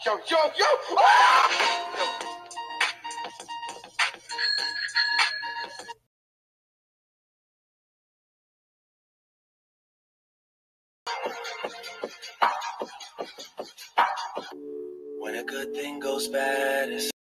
Yo, yo, yo! Ah! When a good thing goes bad, it's